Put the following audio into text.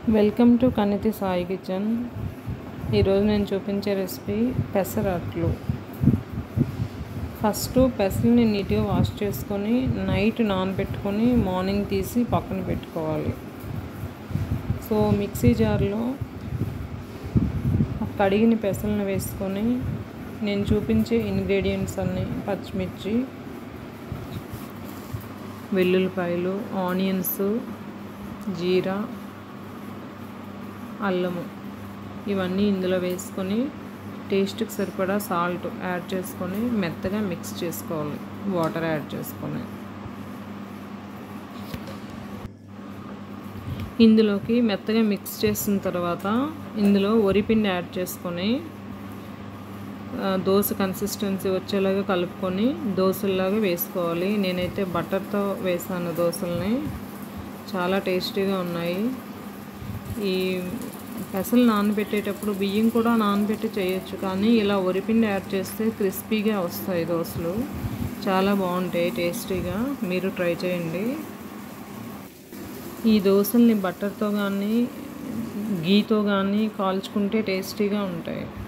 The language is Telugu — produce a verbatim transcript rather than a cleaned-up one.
Welcome to Kaniti Sai kitchen. ఈరోజు నేను చూపించే రెసిపీ పెసరట్లు. ఫస్ట్ పెసల్ని నీట్గా వాష్ చేసుకొని నైట్ నానబెట్టుకొని మార్నింగ్ తీసి పక్కన పెట్టుకోవాలి. సో మిక్సీ జార్లో కడిగిన పెసలను వేసుకొని నేను చూపించే ఇంగ్రీడియంట్స్ అన్నీ పచ్చిమిర్చి, వెల్లుల్లిపాయలు, ఆనియన్స్, జీరా, అల్లము ఇవన్నీ ఇందులో వేసుకొని టేస్ట్కి సరిపడా సాల్ట్ యాడ్ చేసుకొని మెత్తగా మిక్స్ చేసుకోవాలి. వాటర్ యాడ్ చేసుకొని ఇందులోకి మెత్తగా మిక్స్ చేసిన తర్వాత ఇందులో వరిపిండి యాడ్ చేసుకొని దోశ కన్సిస్టెన్సీ వచ్చేలాగా కలుపుకొని దోశల్లాగా వేసుకోవాలి. నేనైతే బటర్తో వేసాను దోశల్ని, చాలా టేస్టీగా ఉన్నాయి. ఈ పెసలు నానబెట్టేటప్పుడు బియ్యం కూడా నానబెట్టి చేయొచ్చు, కానీ ఇలా వరిపిండి యాడ్ చేస్తే క్రిస్పీగా వస్తాయి దోశలు, చాలా బాగుంటాయి టేస్టీగా. మీరు ట్రై చేయండి. ఈ దోశల్ని బటర్తో కానీ గీతో కానీ కాల్చుకుంటే టేస్టీగా ఉంటాయి.